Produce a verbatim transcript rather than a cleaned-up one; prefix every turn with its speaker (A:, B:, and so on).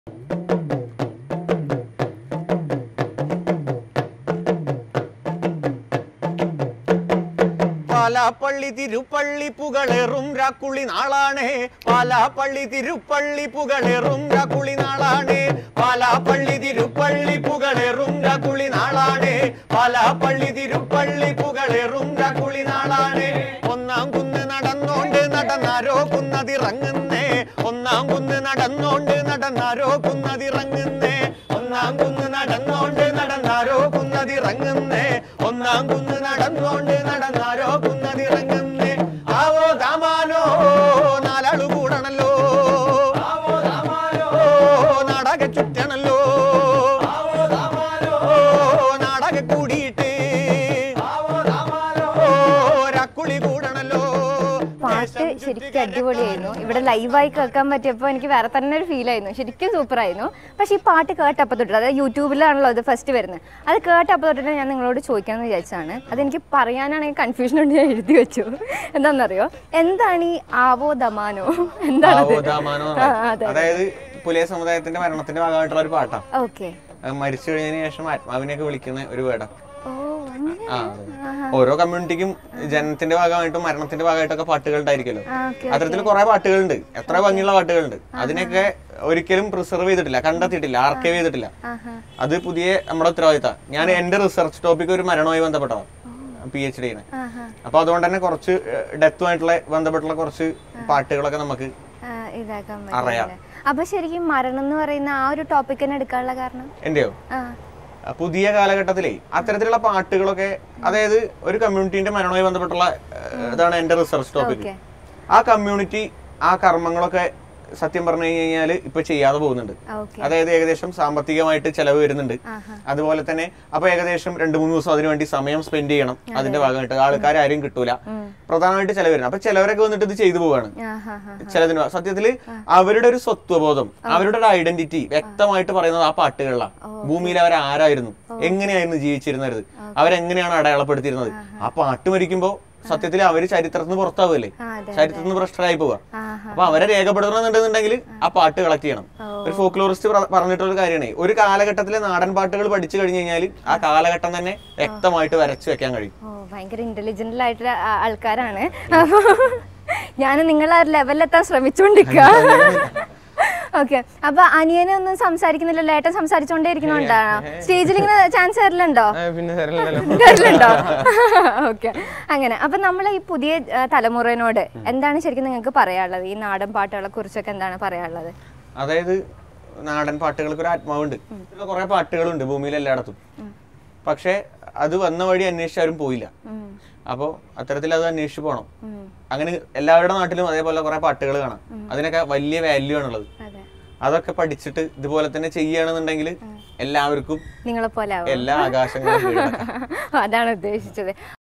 A: പാലാപ്പള്ളി തിരുപ്പള്ളി പുകളേറും രാക്കുളി നാളാണേ പാലാപ്പള്ളി തിരുപ്പള്ളി പുകളേറും രാക്കുളി നാളാണേ പാലാപ്പള്ളി തിരുപ്പള്ളി പുകളേറും രാക്കുളി നാളാണേ പാലാപ്പള്ളി തിരുപ്പള്ളി പുകളേറും രാക്കുളി നാളാണേ ഒന്നാം കുന്ന് നടന്നോണ്ട് നടന്നാരോ കുന്നതിറങ്ങുന്നേ ഒന്നാം കുന്ന് നടന്നോണ്ട് നടന്നാരോ കുന്നതിറങ്ങുന്നേ ഒന്നാം കുന്ന് നടന്നോണ്ട് നടന്നാരോ കുന്നതിറങ്ങുന്നേ ഒന്നാം കുന്ന് നടന്നോണ്ട് നടന്നാരോ കുന്നതിറങ്ങുന്നേ ആവോ ദാമാനോ നാലാളു കൂടണല്ലോ ആവോ ദാമാനോ നാടക ചുറ്റണല്ലോ ആവോ ദാമാനോ നാടക കൂടിയിട്ട് ആവോ ദാമാനോ രാക്കുളി കൂടണല്ലോ.
B: പാട്ട് ശരിക്കും അടിപൊളിയായിരുന്നു. ഇവിടെ ലൈവായി കേൾക്കാൻ പറ്റിയപ്പോൾ എനിക്ക് വേറെ തന്നെ ഒരു ഫീൽ ആയിരുന്നു. ശരിക്കും സൂപ്പറായിരുന്നു. പക്ഷേ ഈ പാട്ട് കേട്ടപ്പോൾ തൊട്ട്, അതായത് യൂട്യൂബിലാണല്ലോ അത് ഫസ്റ്റ് വരുന്നത്, അത് കേട്ടപ്പോൾ തൊട്ടിട്ട് ഞാൻ നിങ്ങളോട് ചോദിക്കാമെന്ന് വിചാരിച്ചാണ്. അതെനിക്ക് പറയാനാണെങ്കിൽ കൺഫ്യൂഷൻ ഉണ്ട്, ഞാൻ എഴുതി വെച്ചു. എന്താണെന്നറിയോ, എന്താണ് ഈ ആവോ ദമാനോ? എന്താണ്?
A: അതായത് പുലയ സമുദായത്തിന്റെ മരണത്തിന്റെ ഭാഗമായിട്ടുള്ള ഒരു പാട്ടാണ്.
B: ഓക്കെ.
A: മരിച്ചു കഴിഞ്ഞതിന് ശേഷം ആത്മാവിനെയൊക്കെ വിളിക്കുന്ന ഒരു വേടം. ഓരോ കമ്മ്യൂണിറ്റിക്കും ജനനത്തിന്റെ ഭാഗമായിട്ടും മരണത്തിന്റെ ഭാഗമായിട്ടൊക്കെ പാട്ടുകൾ ഉണ്ടായിരിക്കുമല്ലോ. അത്തരത്തിൽ കുറെ പാട്ടുകളുണ്ട്, എത്ര ഭംഗിയുള്ള പാട്ടുകളുണ്ട്. അതിനൊക്കെ ഒരിക്കലും പ്രിസർവ് ചെയ്തിട്ടില്ല, കണ്ടെത്തിയിട്ടില്ല, ആർക്കൈവ് ചെയ്തിട്ടില്ല. അത് പുതിയ നമ്മുടെ ഉത്തരവാദിത്തം. ഞാൻ എന്റെ റിസർച്ച് ടോപ്പിക് ഒരു മരണവുമായി ബന്ധപ്പെട്ടതാണ്, പി എച്ച് ഡിന്. അപ്പൊ അതുകൊണ്ട് തന്നെ കുറച്ച് ഡെത്തുമായിട്ടുള്ള ബന്ധപ്പെട്ടുള്ള കുറച്ച് പാട്ടുകളൊക്കെ നമുക്ക് അറിയാം.
B: അപ്പൊ ശരിക്കും മരണം എന്ന് പറയുന്ന ആ ഒരു ടോപ്പിക് തന്നെ എടുക്കാനുള്ള കാരണം
A: എന്റെയോ പുതിയ കാലഘട്ടത്തിലേ അത്തരത്തിലുള്ള പാട്ടുകളൊക്കെ, അതായത് ഒരു കമ്മ്യൂണിറ്റിന്റെ മരണവുമായി ബന്ധപ്പെട്ടുള്ള ഇതാണ് എന്റെ റിസർച്ച് ടോപ്പിക്. ആ കമ്മ്യൂണിറ്റി ആ കർമ്മങ്ങളൊക്കെ സത്യം പറഞ്ഞു കഴിഞ്ഞാൽ ഇപ്പൊ ചെയ്യാതെ പോകുന്നുണ്ട്. അതായത് ഏകദേശം സാമ്പത്തികമായിട്ട് ചെലവ് വരുന്നുണ്ട്. അതുപോലെ തന്നെ അപ്പൊ ഏകദേശം രണ്ടു മൂന്ന് ദിവസം അതിനുവേണ്ടി സമയം സ്പെൻഡ് ചെയ്യണം. അതിന്റെ ഭാഗമായിട്ട് ആൾക്കാർ ആരും കിട്ടൂല, പ്രധാനമായിട്ട് ചെലവ് വരുന്നത്. അപ്പൊ ചിലവരൊക്കെ വന്നിട്ട് ഇത് ചെയ്തു പോവാണ്. ചിലതിന് സത്യത്തില് അവരുടെ ഒരു സ്വത്വബോധം, അവരുടെ ഒരു ഐഡന്റിറ്റി വ്യക്തമായിട്ട് പറയുന്നത് ആ പാട്ടുകളിലാണ്. ഭൂമിയിൽ അവർ ആരായിരുന്നു, എങ്ങനെയായിരുന്നു ജീവിച്ചിരുന്നത്, അവരെങ്ങനെയാണ് അടയാളപ്പെടുത്തിയിരുന്നത്. ആ പാട്ട് മരിക്കുമ്പോ സത്യത്തിൽ അവര് ചരിത്രത്തിൽ നിന്ന് പുറത്താവുകയല്ലേ, ചരിത്രത്തിൽ നിന്ന് ഭ്രഷ്ടരായി പോവുക. അപ്പൊ അവരെ രേഖപ്പെടുത്തണമെന്നുണ്ടെന്നുണ്ടെങ്കിൽ ആ പാട്ട് കളക്ട് ചെയ്യണം. ഒരു ഫോക്ലോറിസ്റ്റ് പറഞ്ഞിട്ടുള്ള കാര്യമാണ്, ഒരു കാലഘട്ടത്തിലെ നാടൻ പാട്ടുകൾ പഠിച്ചു കഴിഞ്ഞു കഴിഞ്ഞാൽ ആ കാലഘട്ടം തന്നെ വ്യക്തമായിട്ട് വരച്ചു വെക്കാൻ കഴിയും.
B: ഭയങ്കര ഇന്റലിജന്റ് ആയിട്ടുള്ള ആൾക്കാരാണ്. ഞാൻ നിങ്ങളെ ലെവലിലെത്താൻ ശ്രമിച്ചുകൊണ്ടിരിക്കുക. ഓക്കെ. അപ്പൊ അനിയനെ ഒന്നും സംസാരിക്കുന്നില്ലല്ലോ, ഏട്ടൻ സംസാരിച്ചോണ്ടേ ഇരിക്കുന്നുണ്ടാണോ? സ്റ്റേജിൽ ഇങ്ങനെ ചാൻസ് തരലുണ്ടോ? തരലുണ്ടോ? ഓക്കെ. അങ്ങനെ അപ്പൊ നമ്മൾ ഈ പുതിയ തലമുറയോട് എന്താണ് ശരിക്കും നിങ്ങൾക്ക് പറയാനുള്ളത്? ഈ നാടൻ പാട്ടുകളെ കുറിച്ചൊക്കെ എന്താണ് പറയാനുള്ളത്?
A: അതായത് നാടൻ പാട്ടുകൾക്ക് ഒരു ആത്മാവുണ്ട്. കുറെ പാട്ടുകളുണ്ട് ഭൂമിയിൽ എല്ലായിടത്തും. പക്ഷെ അത് വന്ന വഴി അന്വേഷിച്ചാരും പോയില്ല. അപ്പോ അത്തരത്തിൽ അത് അന്വേഷിച്ചു പോണം. അങ്ങനെ എല്ലാവരുടെ നാട്ടിലും അതേപോലെ കുറെ പാട്ടുകൾ കാണാം. അതിനൊക്കെ വലിയ വാല്യൂ ആണുള്ളത്. അതൊക്കെ പഠിച്ചിട്ട് ഇതുപോലെ തന്നെ ചെയ്യുകയാണെന്നുണ്ടെങ്കിൽ എല്ലാവർക്കും
B: നിങ്ങളെ പോലെ
A: എല്ലാ ആകാശങ്ങളും
B: അതാണ് ഉദ്ദേശിച്ചത്.